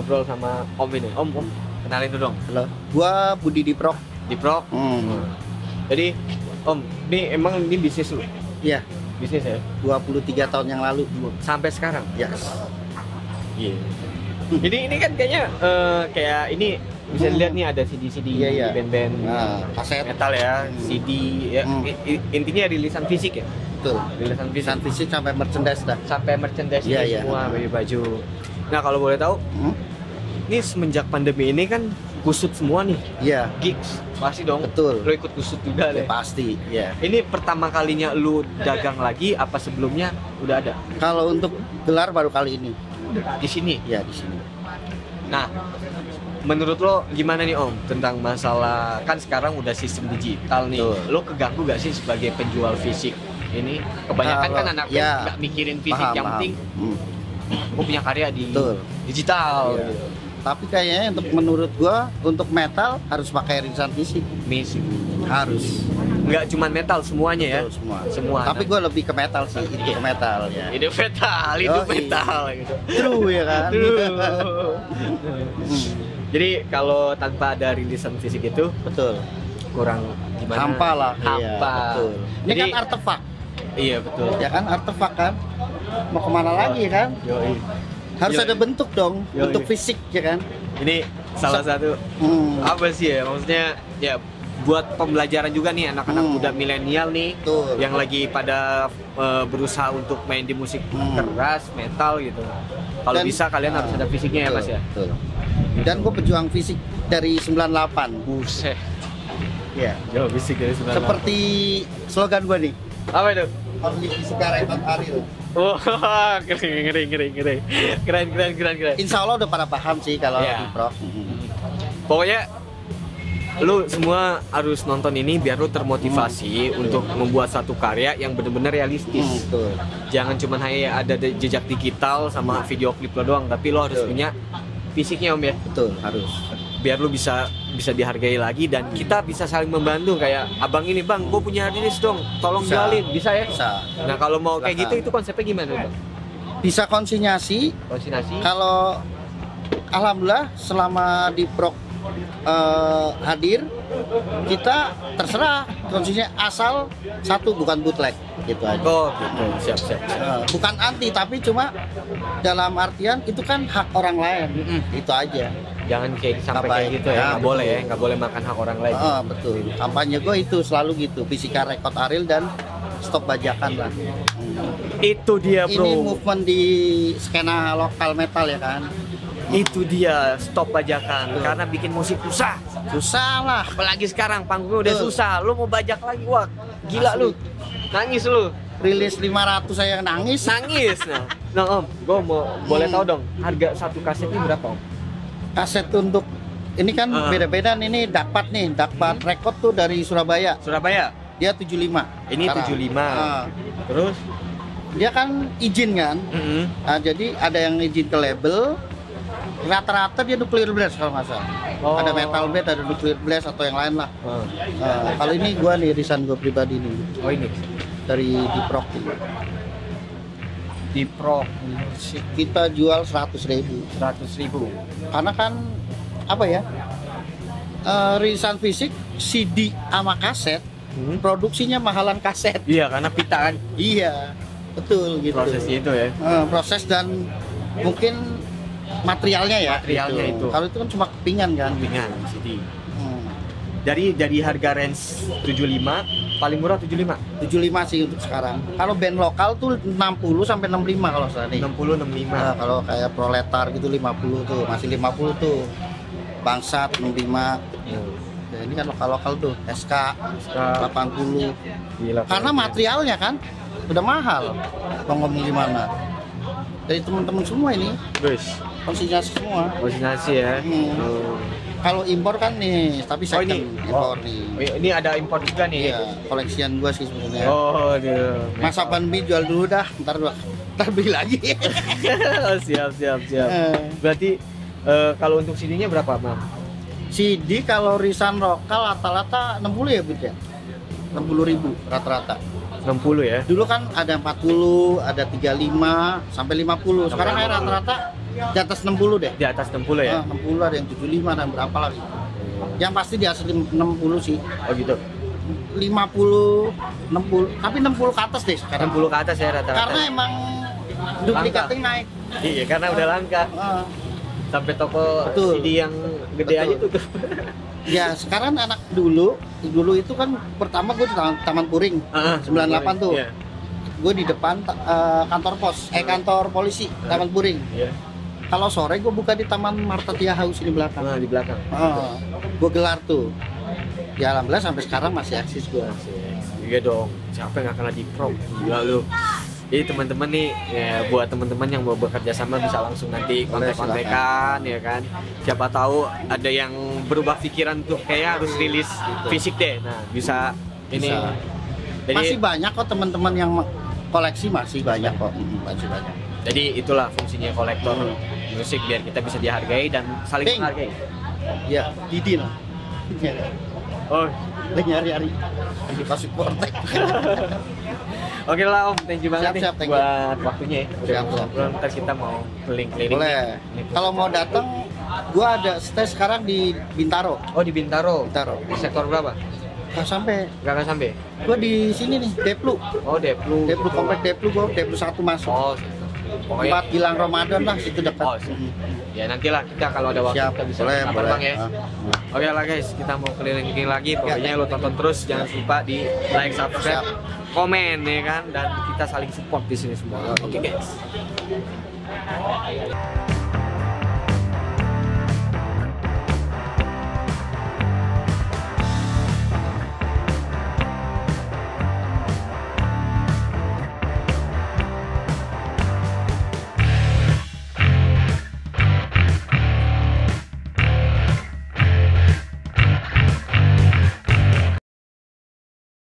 ngobrol sama Om ini. Om, kenalin dulu dong. Halo, gua Budi Diprok. Diprok. Jadi, Om, ini emang ini bisnis lu? Iya, Bisnis ya? 23 tahun yang lalu. Sampai sekarang? Yes. Iya. Jadi ini kan kayaknya kayak ini bisa dilihat nih ada CD-CD Iya. band-band Kaset. metal ya, CD ya. Intinya rilisan fisik ya? Betul. Rilisan fisik. Rilisan fisik sampai merchandise dah. Sampai merchandise Iya. semua, baju. Nah, kalau boleh tahu, ini semenjak pandemi ini kan kusut semua nih. Iya. Gigs pasti dong. Betul. Lo ikut kusut juga Ya, deh. pasti, ya. Ini pertama kalinya lu dagang lagi apa sebelumnya udah ada Kalau untuk gelar baru kali ini. di sini? Ya, di sini. Nah, menurut lo gimana nih Om tentang masalah kan sekarang udah sistem digital nih? Betul. Lo keganggu gak sih sebagai penjual fisik ini? Kebanyakan kan anak ya. nggak mikirin fisik, yang penting gue punya karya di Betul. digital. Iya. Gitu. Tapi kayaknya untuk menurut gua untuk metal harus pakai rilisan fisik. Fisik. Harus. Nggak cuma metal semuanya ya? Betul, semua. Semua. Tapi gua lebih ke metal sih, itu ke metal ya. Hidup metal, hidup metal gitu. True ya kan? True. Jadi kalau tanpa ada rilisan fisik itu Betul. kurang gimana? Hampa lah. Hampa. Iya, betul. Ini Jadi, kan artefak. iya betul. Ya kan artefak kan? Mau kemana lagi kan? Yoi. Harus Yoi. ada bentuk dong, Yoi. bentuk fisik ya kan? Ini salah satu apa sih ya? Maksudnya ya buat pembelajaran juga nih anak-anak muda milenial nih. Betul. Yang lagi pada berusaha untuk main di musik keras, metal gitu. Kalau Dan- bisa kalian harus ada fisiknya ya Mas ya. Betul. Dan gue pejuang fisik dari 98. Buset. Ya. Yo, fisik dari 98. Seperti slogan gue nih. Apa itu? Only Fisika Record Ariel. Wah, keren. Keren. Insya Allah udah pada paham sih kalau Iya. di Prof. Pokoknya lu semua harus nonton ini biar lu termotivasi untuk membuat satu karya yang benar-benar realistis. Betul. Jangan cuma hanya ada jejak digital sama video klip lo doang, tapi lo harus Betul. punya fisiknya Om ya. Betul, harus. Biar lu bisa dihargai lagi dan kita bisa saling membantu kayak abang ini bang, gue punya rilis dong, tolong Bisa. jualin, bisa ya? Bisa. Nah kalau mau kayak Silakan. gitu itu konsepnya gimana bang? Bisa konsinyasi. Konsinyasi? Kalau alhamdulillah selama di Prok hadir, kita terserah konsinya asal satu bukan bootleg gitu aja. Oh gitu, siap. Bukan anti tapi cuma dalam artian itu kan hak orang lain. Itu aja. Jangan kayak sampai Nggak kayak baik. gitu ya, Ya, nggak boleh ya, betul. nggak boleh makan hak orang lain. Betul. Kampanye gue itu selalu gitu, Fisika Record Ariel dan stop bajakan lah. Itu dia bro. Ini movement di skena lokal metal ya kan. Itu dia stop bajakan Betul. karena bikin musik susah. Susah lah. Apalagi sekarang panggungnya udah Betul. susah. Lu mau bajak lagi, wah gila Asli. lu. Nangis lu. Rilis 500 saya nangis. Nangis. Nah Om, gue mau boleh tahu dong harga satu kaset ini berapa Om? Kaset untuk ini kan beda-beda nih, ini dapat record tuh dari Surabaya. Surabaya. Dia 75. Ini sekarang. 75. Terus? Dia kan izin kan. Nah, jadi ada yang izin ke label. Rata-rata dia nuclear blast kalau nggak salah. Oh. Ada metal blast, ada nuclear blast atau yang lain lah. Kalau ini gua nih irisan gua pribadi nih Oh ini dari Diprok. di Pro Kita jual 100.000. 100.000. Karena kan apa ya? Rilisan fisik CD sama kaset produksinya mahalan kaset. Iya karena pita kan Iya, betul gitu. prosesnya itu ya. Proses dan mungkin materialnya ya. Materialnya gitu. itu. Kalau itu kan cuma kepingan kan. Kepingan CD. Hmm. Dari harga range 75 paling murah 75. 75 sih untuk sekarang. Kalau band lokal tuh 60 sampai 65 kalau salah nih. 60 65. Nah, kalau kayak Proletar gitu 50 tuh, masih 50 tuh. Bangsat 65. Ya, ini kan lokal-lokal tuh. SK 80. Gila. Karena materialnya kan udah mahal. Mau ngomong gimana? Dari teman-teman semua ini Guys, konsinyasi semua. konsinyasi ya. Oh. Kalau impor kan nih, tapi second ini? impor nih. Ini ada impor juga nih. Iya, koleksian gua sih sebenarnya. Oh, dia. Masa pandemi jual dulu dah, ntar beli lagi. siap. Berarti kalau untuk CD-nya berapa, Bang? CD kalau risan lokal rata-rata 60 ya, Bud ya? 60.000 rata-rata. 60 ya. Dulu kan ada 40, ada 35 sampai 50. Sekarang kayak rata-rata Di atas 60 deh. Di atas 60 ya? 60 ada yang 75 dan berapa lagi. Yang pasti di atas 60 sih. Oh gitu. 50, 60, tapi 60 ke atas deh sekarang. 60 ke atas ya rata-rata. Karena emang duplikatnya naik. Iya, karena udah langka. Sampai toko Betul. CD yang gede aja tutup. Ya sekarang anak dulu itu kan pertama gue di Taman Puring 98 tuh. Iya. Gue di depan kantor pos, kantor polisi Taman Puring. Iya. Kalau sore gue buka di Taman Marta Tia House di belakang. Nah, di belakang. Gue gelar tuh. Ya alhamdulillah sampai sekarang masih eksis gue. Iya dong. Siapa yang gak kena di prom? Gila lu. Jadi teman-teman nih, ya, buat teman-teman yang mau bekerja sama bisa langsung nanti kontak-kontakan ya kan. Siapa tahu ada yang berubah pikiran tuh kayak harus rilis fisik deh. Nah, bisa ini. Jadi, masih banyak kok teman-teman yang koleksi, masih banyak kok. Masih banyak. Jadi itulah fungsinya kolektor musik, biar kita bisa dihargai dan saling menghargai. Ya, Didin. Oh, lagi nyari-nyari di Pasir Portek. Oke lah Om, thank you banget Siap, nih buat waktunya ya. Siap. Ntar kita mau keliling-keliling. Boleh. nih. Kalau mau datang, gua ada stay sekarang di Bintaro. Oh di Bintaro. Bintaro. Di sektor berapa? Nggak sampai. Gak akan sampai. Gua di sini nih, Deplu. Oh Deplu. Komplek Deplu, gua Deplu 1 masuk. Oh. Pokoknya. Tempat Gilang Ramadan lah, situ dekat. Oh, ya nantilah kita kalau ada waktu Siap. kita bisa Boleh, kabar boleh. Bang ya. Oke lah guys, kita mau keliling-keliling lagi. Pokoknya lo tonton terus, jangan lupa di like, subscribe, komen ya kan, dan kita saling support di sini semua. Oke guys.